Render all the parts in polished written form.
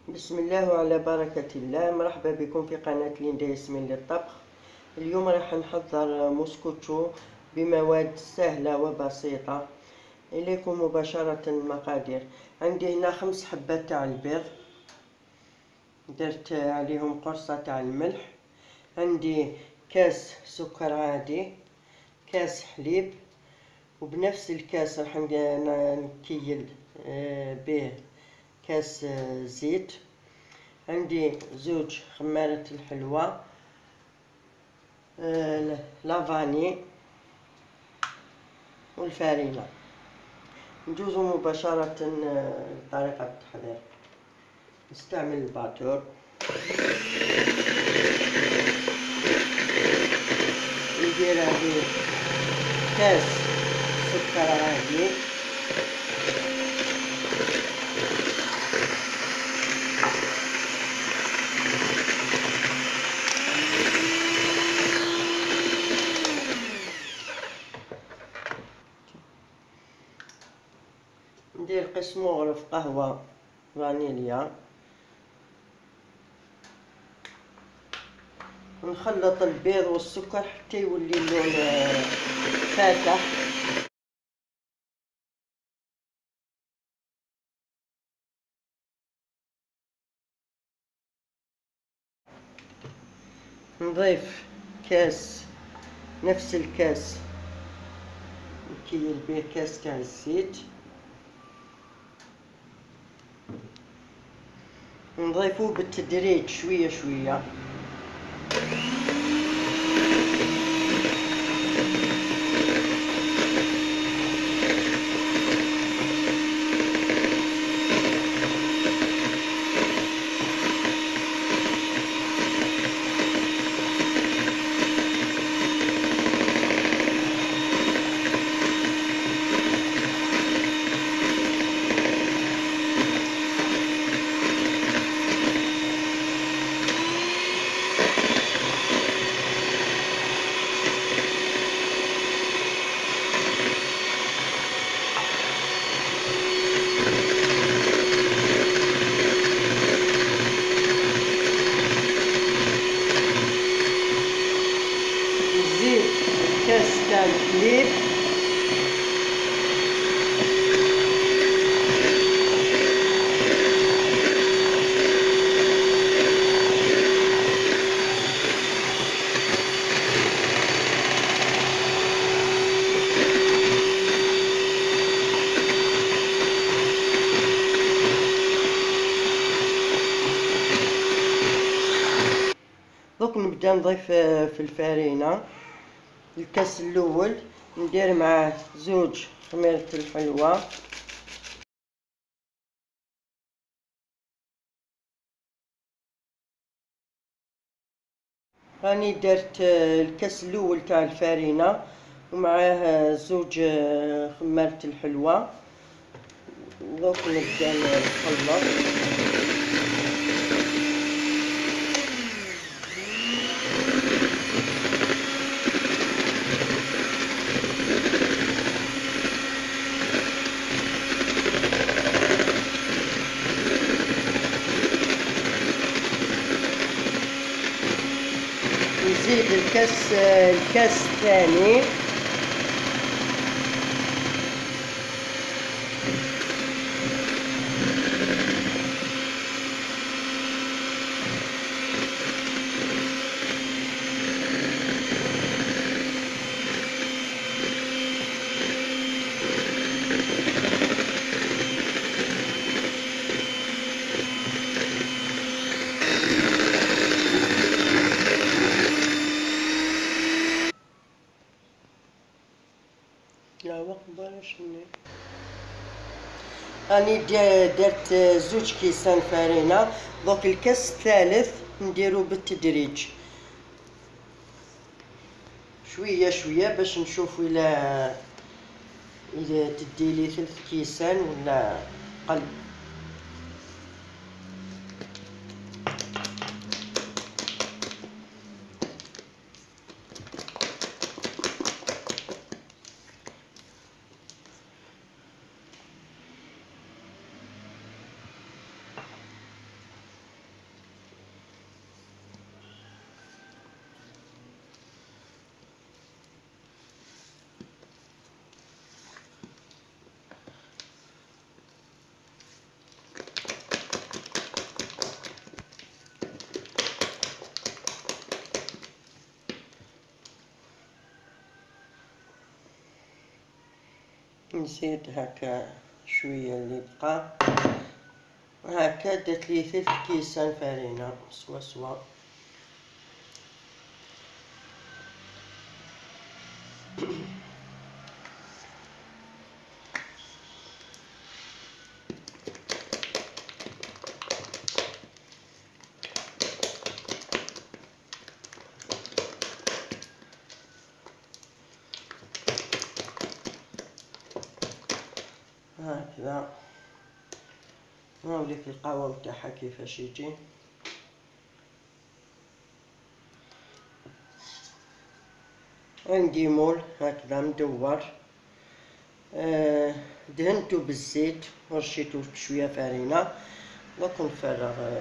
بسم الله وعلى بركة الله. مرحبا بكم في قناة ليندا ياسمين للطبخ. اليوم راح نحضر موسكوتشو بمواد سهلة وبسيطة. إليكم مباشرة المقادير. عندي هنا 5 حبات تاع البيض، درت عليهم قرصة تاع الملح. عندي كاس سكر عادي، كاس حليب، وبنفس الكاس راح نكيل به كاس زيت. عندي زوج خمارة الحلوى، لافاني والفارينة. ندوزو مباشرة لطريقة التحضير. نستعمل الباتور، ندير عليه كاس سكر عادي، ندير قسم مغرف قهوة فانيليا، ونخلط البيض والسكر حتى يولي اللون فاتح. نضيف كاس، نفس الكاس نكيل به كاس تاع الزيت، نضيفوه بالتدريج شوية شوية. نزيد كاس تاع الحليب، دوك نبدا نضيف في الفارينة. الكاس الاول ندير معاه زوج خميرة الحلوى، راني درت الكاس الاول تاع الفارينة ومعاه زوج خمارة الحلوى. دوك نبدا نخلط. نزيد الكاس الثاني، لا وقت بلاش راني درت زوج كيسان فارينة. دوك الكاس الثالث نديرو بالتدريج شوية شوية باش نشوف إذا تديلي 3 كيسان ولا قل. نزيد هكا شويه اللي بقى هكا. درت لي 3 كيسان فرينه سوا هكذا. نوريك القوام تاعها كيفاش يجي. عندي مول هكذا مدور، دهنتو بالزيت ورشيتو بشويه فرينه. دوك نفرغ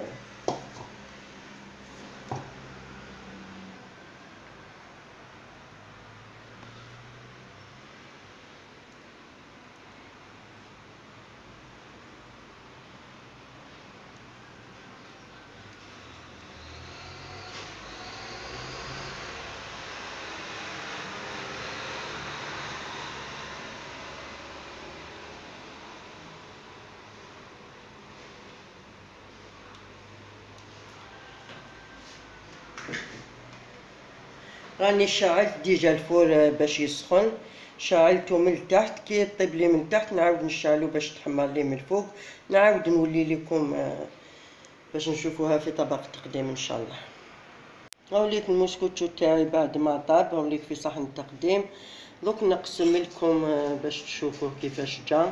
راني شعلت ديجا الفور باش يسخن، شعلته من التحت. كي يطيب لي من التحت نعاود نشعلو باش تحمر لي من الفوق. نعاود نولي لكم باش نشوفوها في طبق التقديم ان شاء الله. هاوليك المسكوتشو تاعي بعد ما طاب، هاوليك في صحن التقديم. دوك نقسم لكم باش تشوفوه كيفاش جا.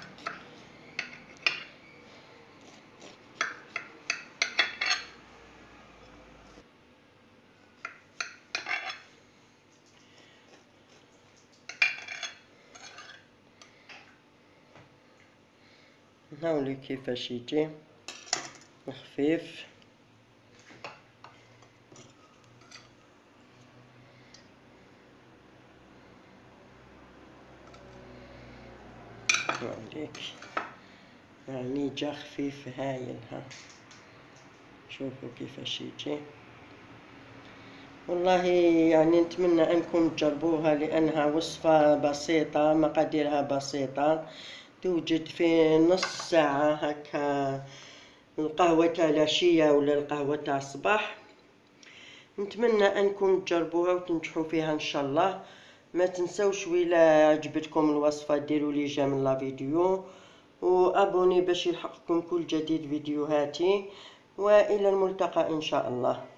هاوليك كيفاش يجي خفيف. هاوليك يعني جا خفيف هايل. ها شوفوا كيفاش يجي. والله يعني نتمنى انكم تجربوها لانها وصفة بسيطة، مقاديرها بسيطة، توجد في نص ساعة هكا. القهوة تاع العشية ولا القهوة تاع الصباح. نتمنى انكم تجربوها وتنجحوا فيها ان شاء الله. ما تنسوش وإلا عجبتكم الوصفة ديروا لي جيم لا فيديو وابوني باش يلحقكم كل جديد فيديوهاتي، والى الملتقى ان شاء الله.